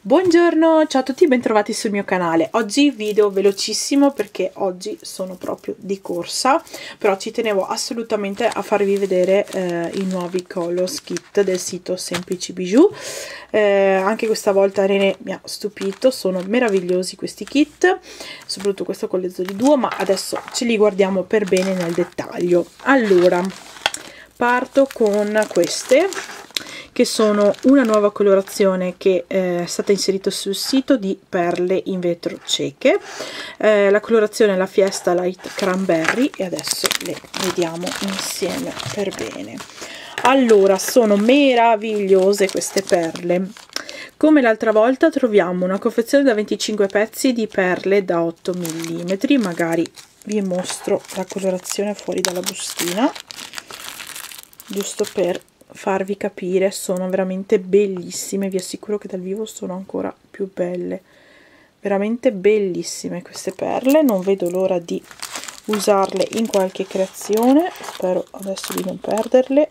Buongiorno, ciao a tutti, bentrovati sul mio canale. Oggi video velocissimo perché oggi sono proprio di corsa, però ci tenevo assolutamente a farvi vedere i nuovi colors kit del sito Semplici Bijou. Anche questa volta René mi ha stupito, sono meravigliosi questi kit, soprattutto questo con le Zodi Duo, ma adesso ce li guardiamo per bene nel dettaglio. Allora, parto con queste, che sono una nuova colorazione che è stata inserita sul sito di perle in vetro cieche. La colorazione è la Fiesta Light Cranberry e adesso le vediamo insieme per bene. Allora, sono meravigliose queste perle. Come l'altra volta troviamo una confezione da 25 pezzi di perle da 8 mm, magari vi mostro la colorazione fuori dalla bustina, giusto per farvi capire. Sono veramente bellissime, vi assicuro che dal vivo sono ancora più belle, veramente bellissime queste perle. Non vedo l'ora di usarle in qualche creazione, spero adesso di non perderle.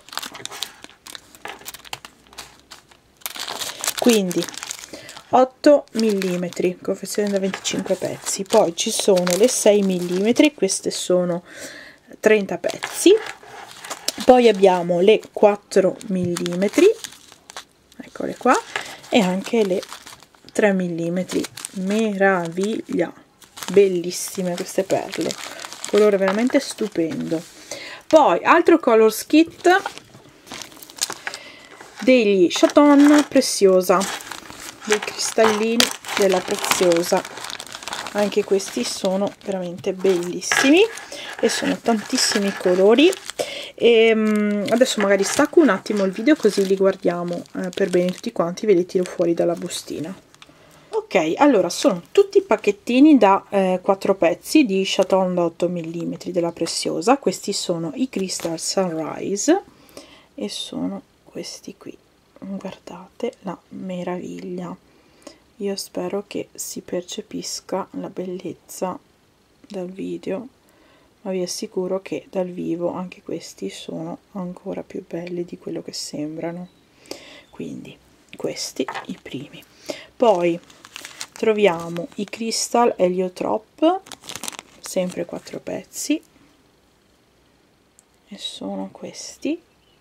Quindi 8 mm, confezione da 25 pezzi, poi ci sono le 6 mm, queste sono 30 pezzi. Poi abbiamo le 4 mm, eccole qua, e anche le 3 mm, meraviglia, bellissime queste perle, colore veramente stupendo. Poi altro colors kit degli Chaton Preziosa, dei cristallini della Preziosa, anche questi sono veramente bellissimi e sono tantissimi colori. E adesso magari stacco un attimo il video così li guardiamo per bene tutti quanti, ve li tiro fuori dalla bustina. Ok, allora sono tutti pacchettini da 4 pezzi di Chaton da 8 mm della Preziosa. Questi sono i Crystal Sunrise e sono questi qui, guardate la meraviglia. Io spero che si percepisca la bellezza dal video, ma vi assicuro che dal vivo anche questi sono ancora più belli di quello che sembrano. Quindi questi i primi. Poi troviamo i Crystal Heliotrope, sempre 4 pezzi, e sono questi.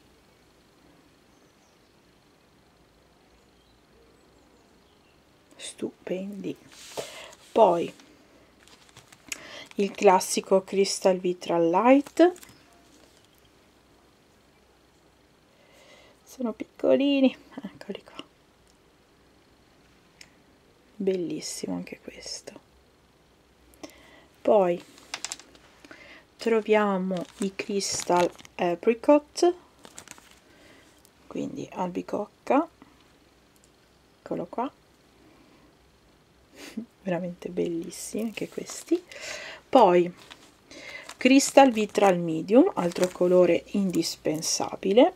Stupendi. Poi il classico Crystal Vitral Light, sono piccolini, eccoli qua, bellissimo anche questo. Poi troviamo i Crystal Apricot, quindi albicocca, eccolo qua, veramente bellissimi anche questi. Poi Crystal Vitral Medium, altro colore indispensabile,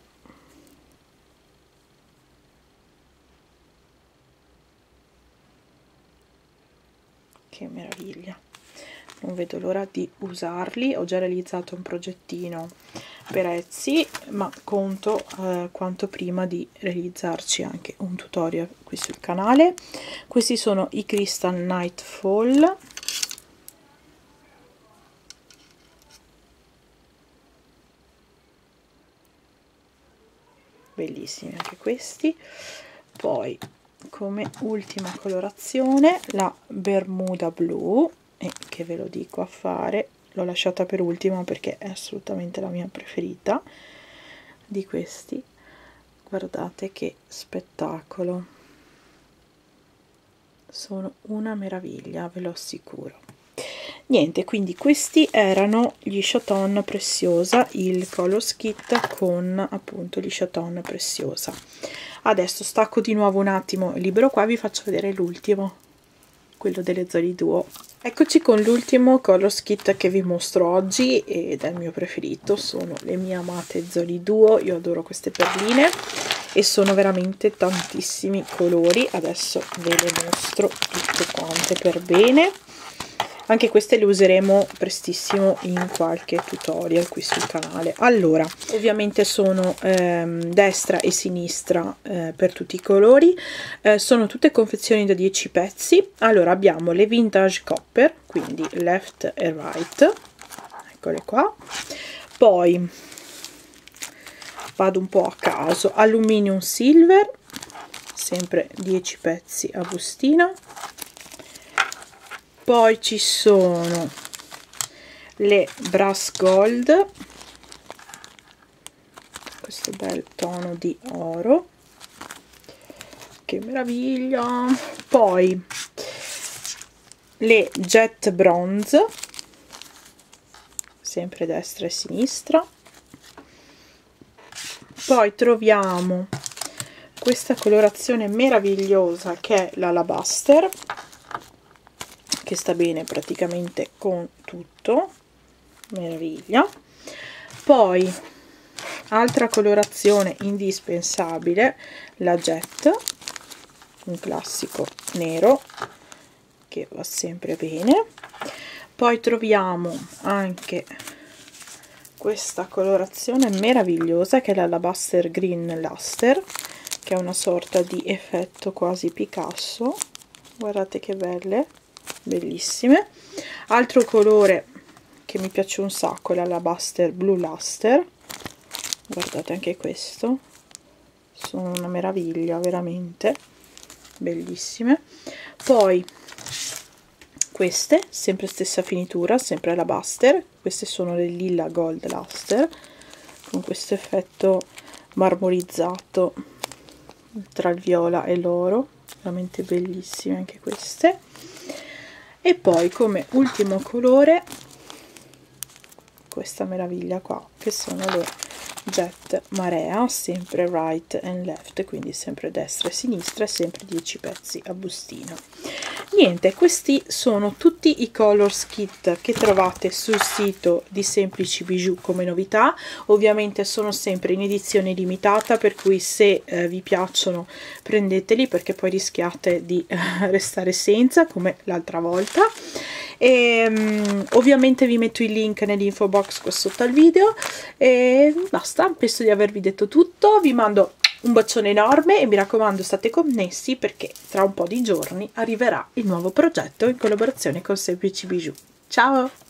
che meraviglia, non vedo l'ora di usarli. Ho già realizzato un progettino per Etsy, ma conto quanto prima di realizzarci anche un tutorial qui sul canale. Questi sono i Crystal Nightfall, bellissimi anche questi. Poi come ultima colorazione la Bermuda Blu, e che ve lo dico a fare, l'ho lasciata per ultima perché è assolutamente la mia preferita di questi. Guardate che spettacolo, sono una meraviglia, ve lo assicuro. Niente, quindi questi erano gli Chaton Preziosa, il colors kit con appunto gli Chaton Preziosa. Adesso stacco di nuovo un attimo il libro qua, vi faccio vedere l'ultimo, quello delle Zodi Duo. Eccoci con l'ultimo colors kit che vi mostro oggi ed è il mio preferito, sono le mie amate Zodi Duo. Io adoro queste perline e sono veramente tantissimi colori. Adesso ve le mostro tutte quante per bene. anche queste le useremo prestissimo in qualche tutorial qui sul canale. Allora, ovviamente sono destra e sinistra per tutti i colori, sono tutte confezioni da 10 pezzi. Allora abbiamo le vintage copper, quindi left e right, eccole qua. Poi vado un po' a caso, aluminium silver, sempre 10 pezzi a bustina. Poi ci sono le brass gold, questo bel tono di oro, che meraviglia. Poi le jet bronze, sempre destra e sinistra. Poi troviamo questa colorazione meravigliosa che è l'alabaster, che sta bene praticamente con tutto, meraviglia. Poi altra colorazione indispensabile, la jet, un classico nero che va sempre bene. Poi troviamo anche questa colorazione meravigliosa che è l'alabaster green luster, che è una sorta di effetto quasi Picasso, guardate che belle, bellissime. Altro colore che mi piace un sacco è l'alabaster blue luster, guardate anche questo, sono una meraviglia, veramente bellissime. Poi queste, sempre stessa finitura, sempre alabaster, queste sono le lilla gold luster, con questo effetto marmorizzato tra il viola e l'oro, veramente bellissime anche queste. E poi come ultimo colore questa meraviglia qua, che sono le jet marea, sempre right and left, quindi sempre destra e sinistra, e sempre 10 pezzi a bustina. Niente, questi sono tutti i colors kit che trovate sul sito di Semplici Bijou come novità. Ovviamente sono sempre in edizione limitata, per cui se vi piacciono prendeteli, perché poi rischiate di restare senza come l'altra volta. E ovviamente vi metto il link nell'info box qua sotto al video e basta, penso di avervi detto tutto. Vi mando un bacione enorme e mi raccomando, state connessi, perché tra un po' di giorni arriverà il nuovo progetto in collaborazione con Semplici Bijou. Ciao!